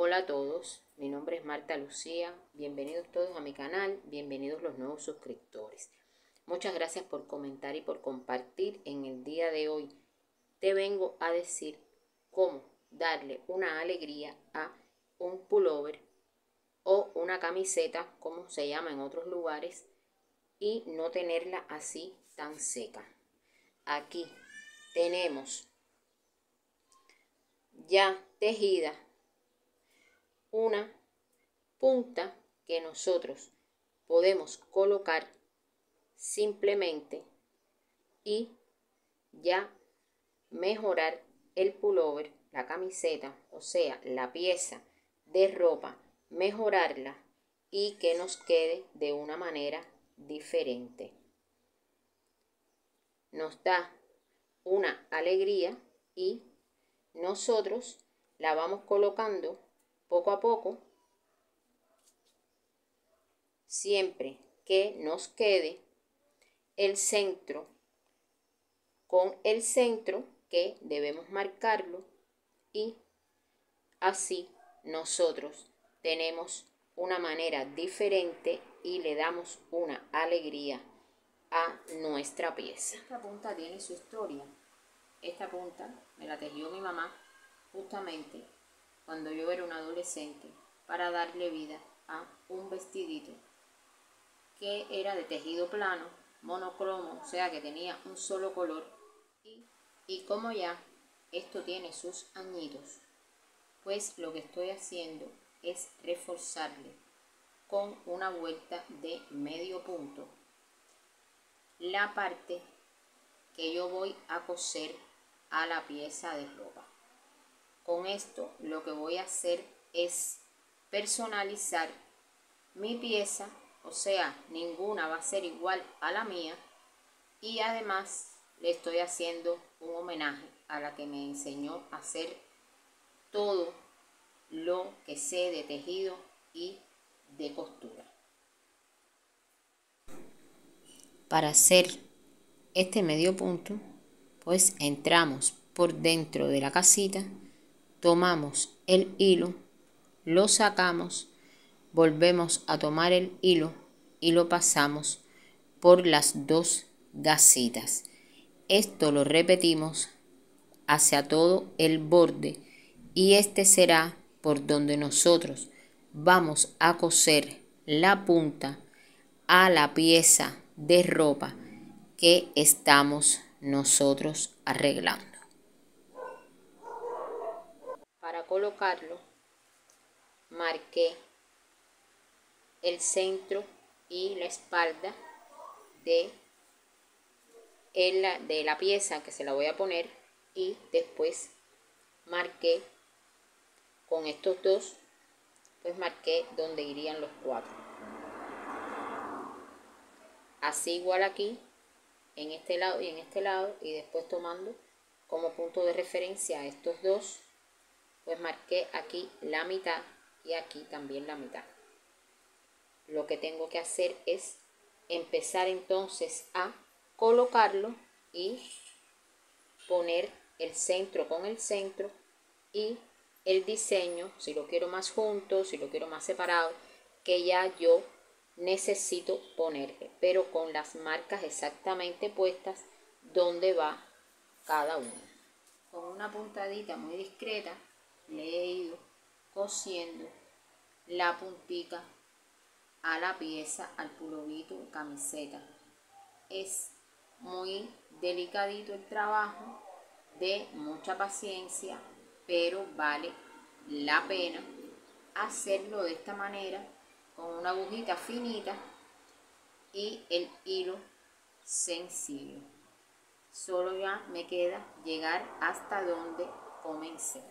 Hola a todos, mi nombre es Marta Lucía, bienvenidos todos a mi canal, bienvenidos los nuevos suscriptores. Muchas gracias por comentar y por compartir. En el día de hoy te vengo a decir cómo darle una alegría a un pullover o una camiseta, como se llama en otros lugares, y no tenerla así tan seca. Aquí tenemos ya tejida una punta que nosotros podemos colocar simplemente y ya mejorar el pullover, la camiseta, o sea, la pieza de ropa, mejorarla y que nos quede de una manera diferente. Nos da una alegría y nosotros la vamos colocando poco a poco, siempre que nos quede el centro con el centro, que debemos marcarlo, y así nosotros tenemos una manera diferente y le damos una alegría a nuestra pieza. Esta punta tiene su historia. Esta punta me la tejió mi mamá justamente cuando yo era una adolescente para darle vida a un vestidito que era de tejido plano, monocromo, o sea que tenía un solo color. Y como ya esto tiene sus añitos, pues lo que estoy haciendo es reforzarle con una vuelta de medio punto la parte que yo voy a coser a la pieza de ropa. Con esto lo que voy a hacer es personalizar mi pieza, o sea, ninguna va a ser igual a la mía, y además le estoy haciendo un homenaje a la que me enseñó a hacer todo lo que sé de tejido y de costura. Para hacer este medio punto, pues entramos por dentro de la casita, tomamos el hilo, lo sacamos, volvemos a tomar el hilo y lo pasamos por las dos gasitas. Esto lo repetimos hacia todo el borde y este será por donde nosotros vamos a coser la punta a la pieza de ropa que estamos nosotros arreglando. Para colocarlo marqué el centro y la espalda de la pieza que se la voy a poner, y después marqué con estos dos, pues marqué donde irían los cuatro. Así igual aquí, en este lado y en este lado, y después tomando como punto de referencia a estos dos, pues marqué aquí la mitad y aquí también la mitad. Lo que tengo que hacer es empezar entonces a colocarlo y poner el centro con el centro y el diseño, si lo quiero más junto, si lo quiero más separado, que ya yo necesito ponerle, pero con las marcas exactamente puestas donde va cada una. Con una puntadita muy discreta le he ido cosiendo la puntica a la pieza, al pulovito, camiseta. Es muy delicadito el trabajo, de mucha paciencia, pero vale la pena hacerlo de esta manera, con una agujita finita y el hilo sencillo. Solo ya me queda llegar hasta donde comencé.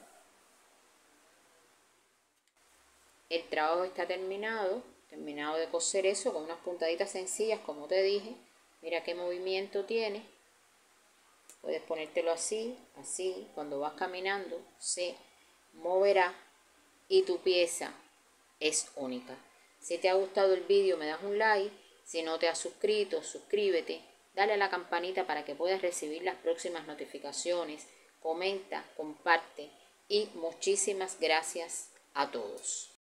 El trabajo está terminado de coser eso con unas puntaditas sencillas, como te dije. Mira qué movimiento tiene. Puedes ponértelo así, así. Cuando vas caminando se moverá y tu pieza es única. Si te ha gustado el vídeo me das un like. Si no te has suscrito, suscríbete. Dale a la campanita para que puedas recibir las próximas notificaciones. Comenta, comparte y muchísimas gracias a todos.